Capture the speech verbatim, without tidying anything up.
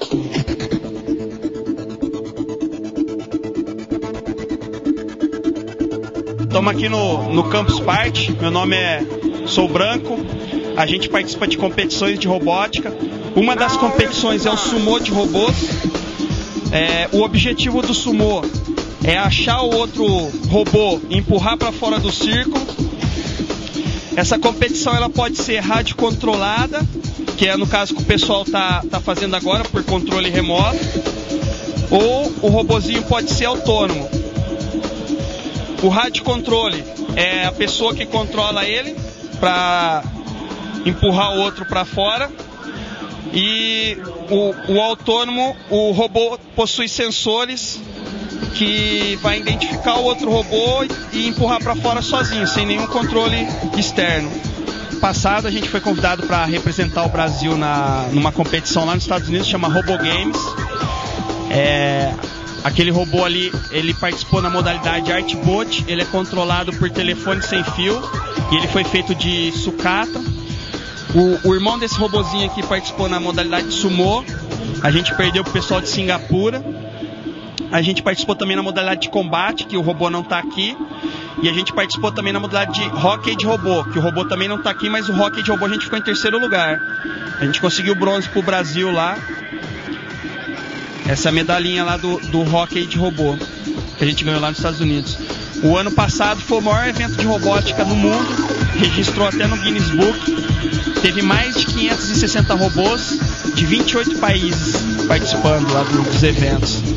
Estamos aqui no, no Campus Party. Meu nome é Sou Branco. A gente participa de competições de robótica. Uma das competições é o sumô de robôs. É, o objetivo do sumô é achar o outro robô e empurrar para fora do círculo. Essa competição ela pode ser rádio controlada, que é no caso que o pessoal está tá fazendo agora por controle remoto, ou o robozinho pode ser autônomo. O rádio controle é a pessoa que controla ele para empurrar o outro para fora, e o, o autônomo, o robô possui sensores que vai identificar o outro robô e empurrar para fora sozinho, sem nenhum controle externo. Passado a gente foi convidado para representar o Brasil na, numa competição lá nos Estados Unidos, chama RoboGames. É, aquele robô ali, ele participou na modalidade Artbot, ele é controlado por telefone sem fio e ele foi feito de sucata. O, o irmão desse robozinho aqui participou na modalidade Sumô, a gente perdeu pro pessoal de Singapura. A gente participou também na modalidade de combate, que o robô não está aqui. E a gente participou também na modalidade de hockey de robô, que o robô também não está aqui, mas o hockey de robô a gente ficou em terceiro lugar. A gente conseguiu bronze pro Brasil lá. Essa medalhinha lá do, do hockey de robô, que a gente ganhou lá nos Estados Unidos. O ano passado foi o maior evento de robótica no mundo, registrou até no Guinness Book. Teve mais de quinhentos e sessenta robôs de vinte e oito países participando lá dos eventos.